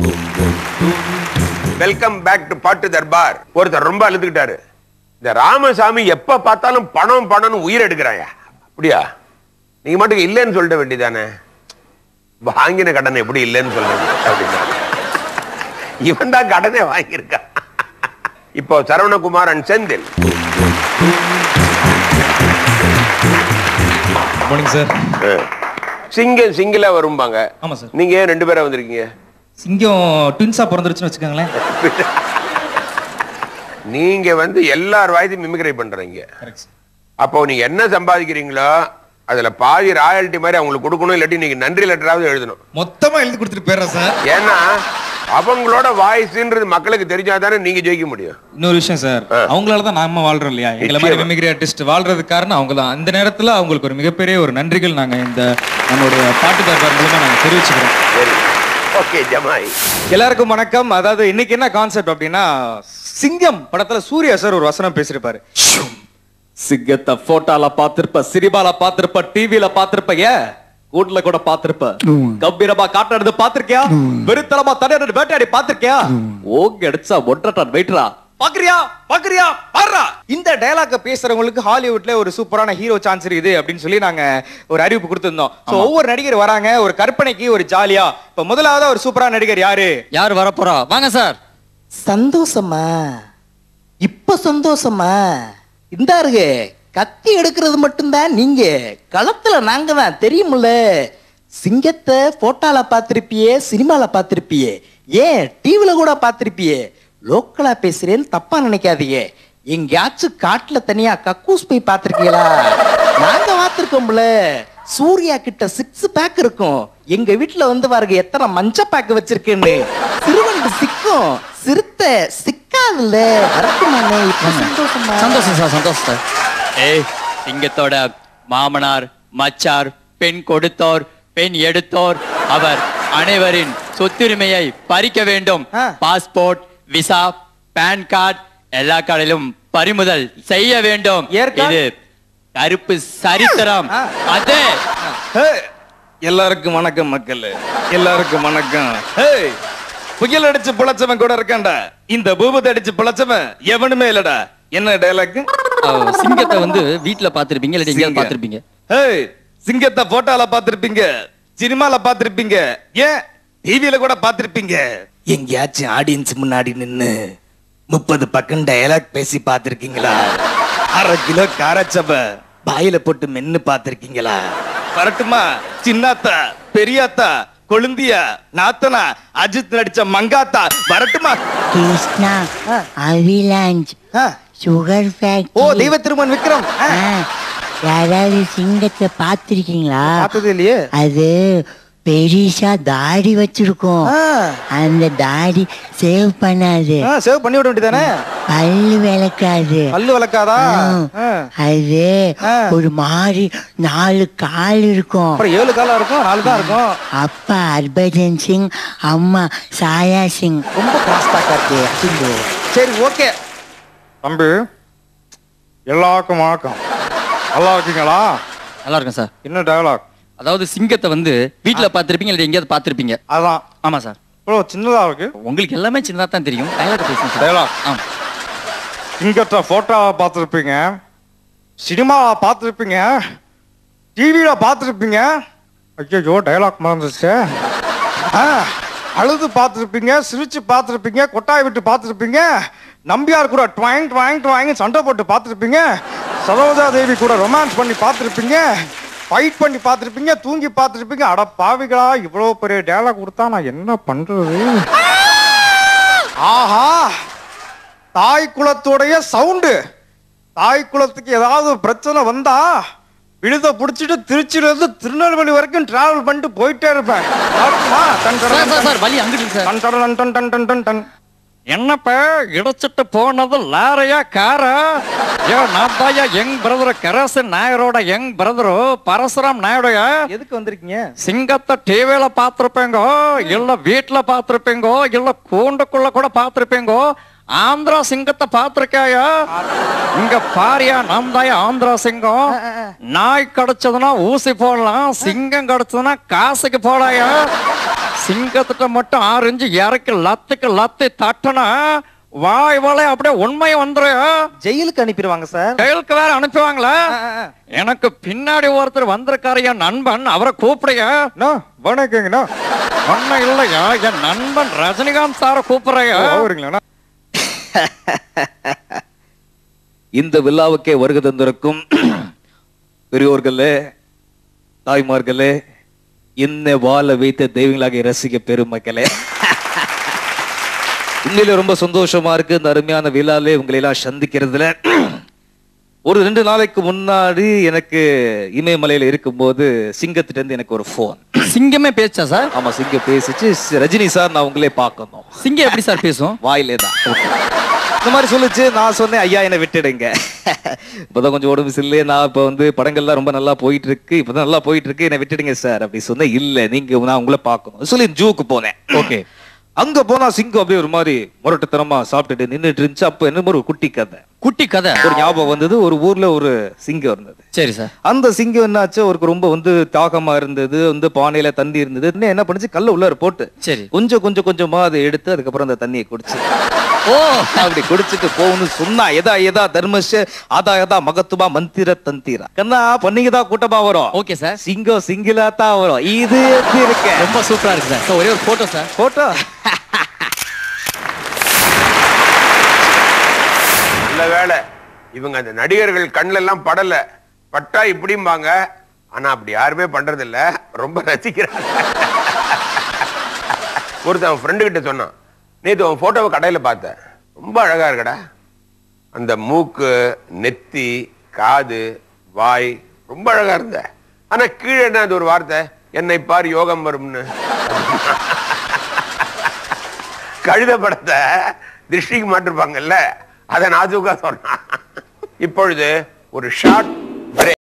Welcome back to பாட்டு தர்பார். ஒருத்தர் ரொம்ப அழுதுகிட்டாரு. இந்த ராமசாமி எப்ப பார்த்தாலும் பணம் பணம் உயிர் எடுக்கிறாயா? அப்படியா? நீங்க மட்டும் இல்லைன்னு சொல்லிட வேண்டியதானே. வாங்கின கடனை எப்படி இல்லைன்னு சொல்றது அப்படின்னா, இவன் தான் கடனை வாங்கியிருக்கான். இப்போ சரவணகுமார் அண்ட் செந்தில். சிங்கம் சிங்கிளா வரும்பாங்க. ஆமா சார். நீங்க ஏன் 2 பேரா வந்திருக்கீங்க? சிங்கம் ட்வின்ஸா பிறந்துருச்சுன்னு வச்சுக்கோங்களேன். நீங்க எல்லார் வாய்ஸையும் மிமிக்ரை பண்றீங்க. அப்போ நீங்க என்ன சம்பாதிக்கிறீங்களோ அதுல பாதி ராயல்டி மாதிரி அவங்களுக்கு கொடுக்கணும், இல்லாட்டி நீங்க நன்றி லெட்டராவது எழுதணும். மொத்தமா எழுதி கொடுத்துட்டு போயிடுறேன் சார். ஏன்னா அவங்களோட வாய்ஸ்ன்றது மக்களுக்கு தெரிஞ்சாதானே நீங்க ஜெயிக்க முடியும். இன்னொரு விஷயம் சார், அவங்களால தான் நாம வாழ்றோம் இல்லையா? எங்களை மாதிரி மிமிக்ரி ஆர்டிஸ்ட் வாழ்றதுக்கு காரணம் அவங்க தான். அந்த நேரத்துல அவங்களுக்கு ஒரு மிகப்பெரிய ஒரு நன்றிகள் நாங்க இந்த நம்மளுடைய பாட்டு தர்பார் மூலமா நாங்க தெரிவிச்சுக்கிறோம். ஓகே ஜமாய். எல்லாருக்கும் வணக்கம். அதாவது இன்னைக்கு என்ன கான்செப்ட் அப்படின்னா, சிங்கம் படத்துல சூர்யா சார் ஒரு வசனம் பேசிருப்பாரு. சிங்கத்தை போட்டோல பாத்திருப்ப, சினிமால பாத்திருப்ப, டிவில பாத்திருப்ப, கூட்டுல கூட பாத்திருப்ப, கம்பீரமா காட்டுறது பாத்திருக்கியா, வெறுத்தலமா தடையாடு வேட்டையாடி பாத்திருக்கியா, ஓங்க அடிச்சா 1.5 டன் வெயிட்ரா பாக்குறியா பாக்குறியா பாடுறா. இந்த டயலாக பேசுறவங்களுக்கு ஹாலிவுட்ல ஒரு சூப்பரான ஹீரோ சான்ஸ் இருக்குது அப்படின்னு சொல்லி நாங்க ஒரு அறிவிப்பு கொடுத்திருந்தோம். ஒவ்வொரு நடிகர் வராங்க ஒரு கற்பனைக்கு ஒரு ஜாலியா. இப்ப முதலாவது ஒரு சூப்பரான நடிகர் யாரு வரப்போறா? வாங்க சார். சந்தோஷமா? இப்ப சந்தோஷமா? இந்தாருங்க, கத்தி எடுக்கிறது மட்டும்தான் நீங்க, களத்துல நாங்க தான், தெரியுமில்ல. சிங்கத்தை போட்டோல பாத்திருப்பியே, சினிமால பாத்திருப்பியே, ஏன் டிவில கூட பாத்திருப்பியே. லோக்கலா பேசுறேன்னு தப்பா நினைக்காதீங்க. எங்கேயாச்சும் காட்டுல தனியா கக்கூஸ் போய் பாத்திருக்கீங்களா? நாங்க பாத்திருக்கோம்ல. சூர்யா கிட்ட 6 பேக் இருக்கும். எங்க வீட்டுல பாருங்க எத்தனை மஞ்ச பேக் வச்சிருக்கேன்னு. சிறுவண்டு சிக்கும், சிறுத்தை சிக்காதுல்ல. சந்தோஷம் சார், சந்தோஷம் சார். சிங்கத்தோட மாமனார், மச்சார், பெண் கொடுத்தோர், பெண் எடுத்தோர், அவர் அனைவரின் சொத்துரிமையை பறிக்க வேண்டும். பாஸ்போர்ட், விசா, பான் கார்டு எல்லா கடையிலும் பறிமுதல் செய்ய வேண்டும். இது கருப்பு சரித்திரம். அதே. எல்லாருக்கும் வணக்கம் மக்கள், எல்லாருக்கும் வணக்கம். புயல் அடிச்சு பிழைச்சவன் கூட இருக்கான்டா, இந்த பூபத்தை அடிச்சு பிழைச்சவன் எவனுமே இல்லடா. என்ன டயலாக்? சிங்கத்தை வீட்டுல பாத்திருப்பீங்க, இல்ல எங்கேயாவது பாத்திருப்பீங்க. சிங்கத்தை போட்டோல பாத்திருப்பீங்க, சினிமால பாத்திருப்பீங்க, ஏன் டிவில கூட பாத்திருப்பீங்க. எங்கேயாச்சும் ஆடியன்ஸ் முன்னாடி நின்னு 30 பக்கம் டயலாக் பேசி பாத்திருக்கீங்களா? 1/2 கிலோ காரச்சப பாயில போட்டு மென்னு பாத்திருக்கீங்களா? வரட்டுமா? சின்னாத்தா, பெரியாத்தா, கொழுந்தியா, நாத்தனா, அஜித் நடிச்ச மங்காத்தா வரட்டுமா? Krishna, avalanche, sugar factory. ஓ, தெய்வ திருமன் விக்ரம். யாராவது சிங்கத்தை பார்த்திருக்கீங்களா? பார்த்தது இல்லையே. அது பெரிசா தாடி வச்சிருக்கோம். அந்த தாடி சேவ் பண்ணாது. சேவ் பண்ணி விட வேண்டியதானே. பல்லு விளக்காது. பல்லு விளக்காதா? அது ஒரு மாதிரி 4 கால் இருக்கும். 7 காலா இருக்கும், 4 தான் இருக்கும். அப்பா ஹர்பஜன் சிங், அம்மா சாயா சிங். ரொம்ப கிராஸ்டாக்கா இருக்கு. சரி, ஓகே தம்பி, எல்லாருக்கும் வணக்கம். நல்லா இருக்கீங்களா? நல்லா இருக்கும் சார். என்ன டயலாக்? அதாவது சிங்கத்தை வீட்டுல பாத்திருப்பீங்க, இல்ல எங்கேயாவது பாத்திருப்பீங்க. அதான். ஆமா சார். சின்னதா இருக்கு. உங்களுக்கு எல்லாமே சின்னதா தான் தெரியும். டயலாக் பேசுங்க சார். டயலாக். சிங்கத்தை போட்டோவை பார்த்துருப்பீங்க, சினிமாவை பார்த்துருப்பீங்க, டிவியில பார்த்துருப்பீங்க. ஐயோ, டயலாக் மறந்துச்சு. அழுது பார்த்துருப்பீங்க, சிரிச்சு பார்த்துருப்பீங்க, கொட்டாய் விட்டு பார்த்துருப்பீங்க, நம்பியார் கூட ட்வாயிங் ட்வாயிங் ட்வாயிங் சண்டை போட்டு பார்த்துருப்பீங்க, சரோஜா தேவி கூட ரொமான்ஸ் பண்ணி பார்த்துருப்பீங்க, ஃபைட் பண்ணி பார்த்துருப்பீங்க, தூங்கி பார்த்துருப்பீங்க. அட பாவிகளா, இவ்வளவு பெரிய டயலாக் கொடுத்தா நான் என்ன பண்றது? ஆஹா, தாய் குலத்துடைய சவுண்டு. தாய் குலத்துக்கு ஏதாவது பிரச்சனை வந்தா விழுத புடிச்சிட்டு திருச்சியில இருந்து திருநெல்வேலி வரைக்கும் டிராவல் பண்ணிட்டு போயிட்டே இருப்பேன். என்னப்ப இடைச்சிட்டு போனது லாரையா காரா? நான் தாயா யங் பிரதர் கரசன் நாயரோட யங் பிரதரு பரசுராம் நாயுடைய. எதுக்கு வந்திருக்கீங்க? சிங்கத்தை டிவியில பாத்திருப்பேங்கோ, இல்ல வீட்டுல பாத்திருப்பேங்கோ, இல்ல கூண்டுக்குள்ள கூட பாத்திருப்பேங்கோ. ஆந்திரா சிங்கத்தை பாத்திருக்காயா? இங்க பாரியா, நாம் தாயா ஆந்திரா சிங்கம். நாய் கிடைச்சதுன்னா ஊசி போடலாம், சிங்கம் கிடைச்சதுன்னா காசுக்கு போடாயா. சிங்கத்திட்ட மட்டும் 6 இன்ச்சு இறக்கி லத்துக்கு லத்து தட்டனா வாய் வாழை அப்படியே உண்மை வந்துடும். ஜெயிலுக்கு அனுப்பிடுவாங்க சார். ஜெயிலுக்கு வேற அனுப்புவாங்களா? எனக்கு பின்னாடி ஒருத்தர் வந்திருக்காரு என் நண்பன், அவரை கூப்பிடுங்க. வணக்கங்கண்ணா. ஒன்னும் இல்லையா, என் நண்பன் ரஜினிகாந்த் சார கூப்பிடுறேன். இந்த விழாவுக்கே வருகை தந்திருக்கும் பெரியோர்களே, தாய்மார்களே, என்ன வாழ வைத்த தெய்வங்களாக ரசிக்க பெருமக்களே, உண்மையில ரொம்ப சந்தோஷமா இருக்கு இந்த அருமையான விழாலே உங்களை எல்லாம் சந்திக்கிறதுல. ஒரு 2 நாளைக்கு முன்னாடி எனக்கு இமயமலையில இருக்கும்போது சிங்கத்திட்ட இருந்து எனக்கு ஒரு போன். சிங்கமே பேச்சா சார்? ஆமா, சிங்கம் பேசிச்சு. ரஜினி சார், நான் உங்களே பார்க்கணும். சிங்கம் எப்படி சார் பேசும்? வாயிலே தான் இந்த மாதிரி சொல்லுச்சு. நான் சொன்னேன், ஐயா என்னை விட்டுடுங்க, இப்பதான் கொஞ்சம் உடம்பு சரியில்லை, நான் இப்ப வந்து படங்கள்லாம் ரொம்ப நல்லா போயிட்டு இருக்கு, இப்பதான் நல்லா போயிட்டு இருக்கு, என்னை விட்டுடுங்க சார் அப்படி சொன்னேன். இல்ல, நீங்க நான் உங்களை பார்க்கணும் சொல்லி ஜூக்கு போனேன். ஓகே, அங்க போனா சிங்கம் அப்படியே ஒரு மாதிரி முரட்டுத்தனமா சாப்பிட்டுட்டு நின்றுட்டு இருந்துச்சு. அப்ப என்ன ஒரு குட்டி கதை ஒரு ஞாபகம் வந்தது. ஒரு ஊர்ல ஒரு சிங்கம் இருந்தது. சரி சார். அந்த சிங்கம் என்னாச்சு, அவருக்கு ரொம்ப வந்து தாகமா இருந்தது, வந்து பானையில தண்ணி இருந்தது. என்ன பண்ணுச்சு, கல்ல உள்ளார போட்டு சரி கொஞ்சமா அதை எடுத்து அதுக்கப்புறம் அந்த தண்ணியை குடிச்சு ஓ அப்படி குடிச்சிட்டு போகணும்னு சொன்னா, எதா தர்மஷ அதா மகத்துவமா மந்திர தந்திரா கண்ணா பண்ணிங்கதான் கூட்டமா வரும். Okay sir. சிங்கம் சிங்கிளா தான் வரும். இது எப்படி இருக்கு? ரொம்ப சூப்பரா இருக்கு சார். ஒரே ஒரு போட்டோ சார். போட்டோ நல்ல வேலை, இவங்க அந்த நடிகர்கள் கண்ணுல எல்லாம் படல, பட்டா இப்படிம்பாங்க. ஆனா அப்படி யாருமே பண்றது இல்ல, ரொம்ப ரசிக்கிறாங்க. ஒருத்தன் ஃப்ரெண்டு கிட்ட சொன்னான், நேத்து உன் போட்டோவை கடையில பார்த்தேன், ரொம்ப அழகா இருக்கடா, அந்த மூக்கு, நெத்தி, காது, வாய் ரொம்ப அழகா இருந்த. ஆனா கீழே என்ன அது ஒரு வார்த்தை, என்னை பார் யோகம் வரும்னு. கழுத படத்தை திருஷ்டிக்கு மாட்டிருப்பாங்கல்ல, அதை நாஜூக்கா சொன்னான். இப்பொழுது ஒரு ஷார்ட்